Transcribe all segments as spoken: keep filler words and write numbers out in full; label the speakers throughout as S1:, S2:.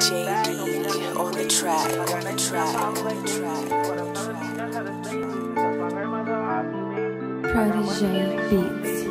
S1: J D on the track, on the track, on the track.
S2: Protege Beats.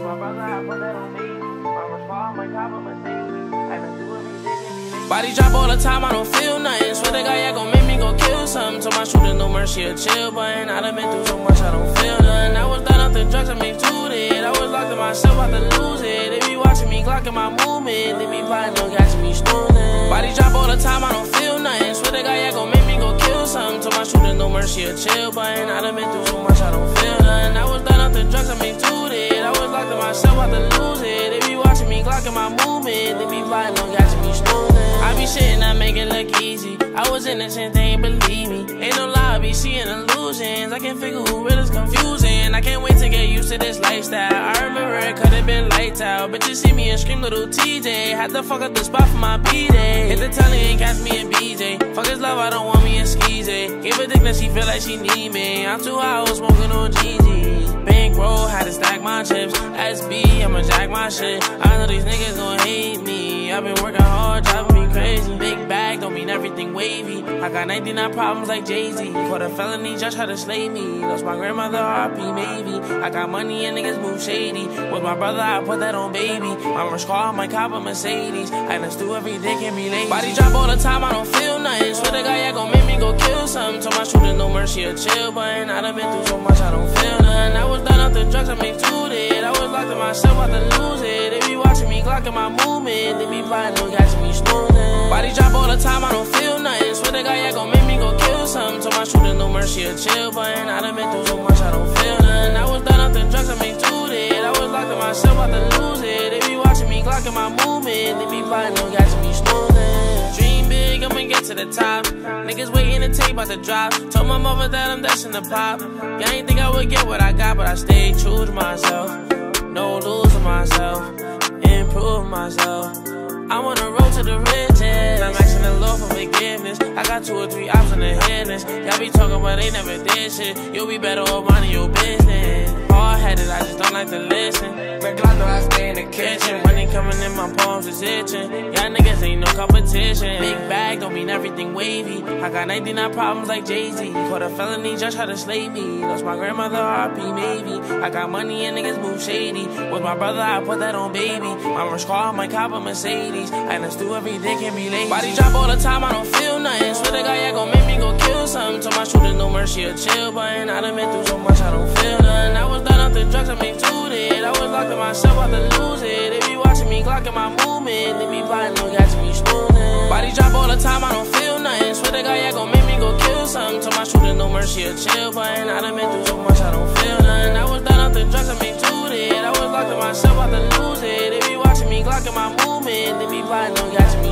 S3: Body drop all the time, I don't feel nothing. Swear to God, yeah, gon' make me go kill something. Told my shooter no mercy, a chill button. I done been through so much, I don't feel nothing. I was done off the drugs, I made two it. I was locked in myself, about to lose it. They be watching me, glocking my movement. They be plotting, no catching me snoozing. Body drop all the time, I don't feel nothing. Swear to God, yeah, gon' make me go kill something. Told my shooter no mercy, a chill button. I done been through so much, I don't feel nothing. I was done off the drugs, I made two it. I was locked in myself, about to lose it. They be watching me, glocking my movement. They be plotting, no catching me snoozing. I be shitting, I make it look easy. I was innocent, they ain't believe me. Ain't no lie, I be seeing illusions. I can't figure who real is confusing. I can't wait to get used to this lifestyle. I remember it could've been lights out. Bitches see me and scream little T J. Had to fuck up the spot for my B-Day. Hit the telly and catch me in B J. Fuck his love, I don't want me in Skeezy. Gave a dick that she feel like she need me. I'm too high, I was smoking on G G. Bankroll, had to stack my chips. S B, I'ma jack my shit. I know these niggas gon' hate me. I've been working hard, driving me crazy. Big bag don't mean everything wavy. I got ninety-nine problems like Jay-Z. Caught a felony, just tried to slay me. Lost my grandmother, R P maybe. I got money and niggas move shady. With my brother, I put that on baby. My rush car, my cop a Mercedes. I done stew every day, can be lazy. Body drop all the time, I don't feel nothing. Swear to God, yeah, gon' make me go kill something. Told my shooter no mercy, a chill button. I done been through so much, I don't feel nothing. I was done off the drugs, I made two it. I was locked in myself, about to lose it. They be watching me, glocking my movement. They be plotting, no catching me snoozing. Body drop all the time, I don't feel nothing. Swear to God, yeah, gon' make me go kill something. Told my shooter no mercy, a chill button. I done been through so much, I don't feel nothing. I was done off the drugs, I made two it. I was locked in myself, about to lose it. They be watching me, glocking my movement. They be plotting, no catching me snoozing. Dream big, I'ma get to the top. Niggas waiting to tape about to drop. Told my mother that I'm destined to pop. Yeah, I ain't think I would get what I got, but I stayed true to myself. No losing myself, improve myself. I'm on the road to the riches. I'm asking the Lord for forgiveness. I got two or three options in headless. Y'all be talking but they never did shit. You'll be better off minding your business. Hard-headed, I just don't like to listen. But I know I stay in the kitchen. Money coming in, my palms is itching. Y'all niggas ain't no competition. Big bag don't mean everything wavy. I got ninety-nine problems like Jay-Z. Caught a felony, just tried to slay me. Lost my grandmother, R P maybe. I got money and niggas move shady. With my brother, I put that on baby. My rush car, my cop a Mercedes. I done stew every day, can be lazy. Body drop all the time, I don't feel nothing. Swear to God, yeah, gon' make me go kill something. Told my shooter no mercy, a chill button. I done been through so much, I don't feel nothing. I was done off the drugs, I made two it. I was locked in myself, about to lose it. They be watching me, glocking my movement. They be plotting, no catching me snoozing. Body drop all the time, I don't feel nothing. Swear to God, yeah, gon' make me go kill something. Told my shooter no mercy, a chill button. I done been through so much, I don't feel nothing. I was done off the drugs, I made two it. I was locked in myself, about to lose it. They be watching me, glocking my movement. They be plotting, no catching me